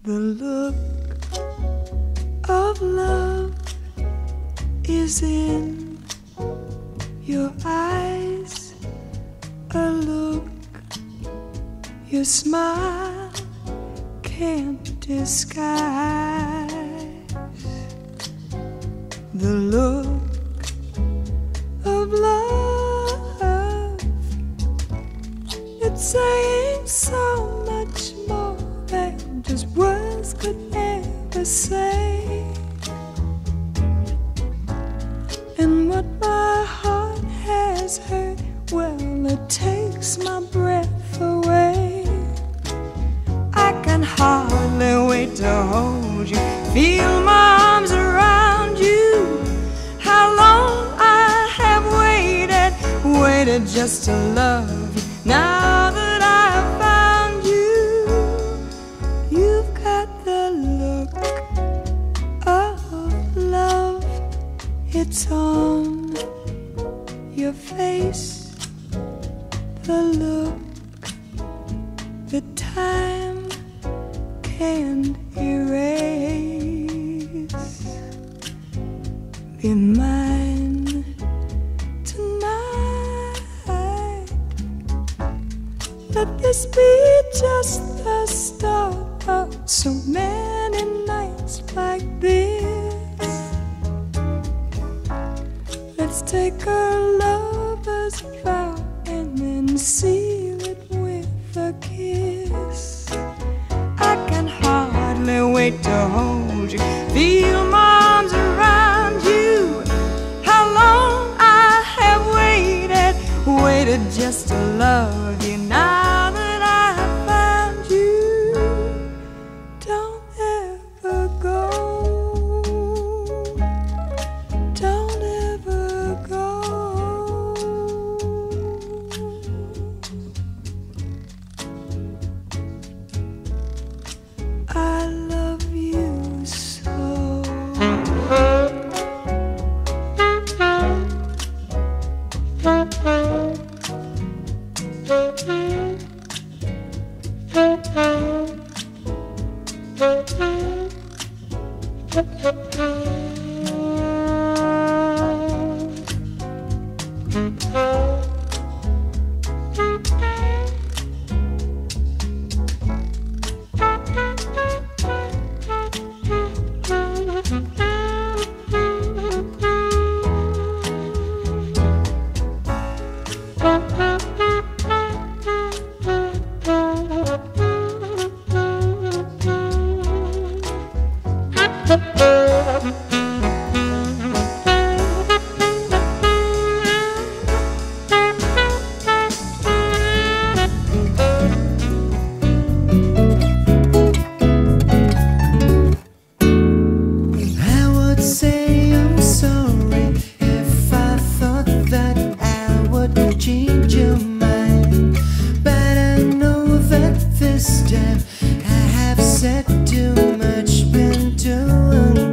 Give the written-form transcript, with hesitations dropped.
The look of love is in your eyes, a look your smile can't disguise. The look of love, it's saying so much more than just words could ever say. And what my heart has heard, well, it takes my breath away. I can hardly wait to hold you, feel my arms around you. How long I have waited just to love you. Now that I've found you, you've got the look of love. It's on your face, the look that time can't erase. Be mine tonight. Let this be just the start of so many nights like this. Let's take our lover's vow and then seal it with a kiss. I can hardly wait to hold you, feel my arms around you. How long I have waited just to love you. Now that I have found you, don't ever go, don't ever go. I love you so. Change your mind, but I know that this time I have said too much, been too long.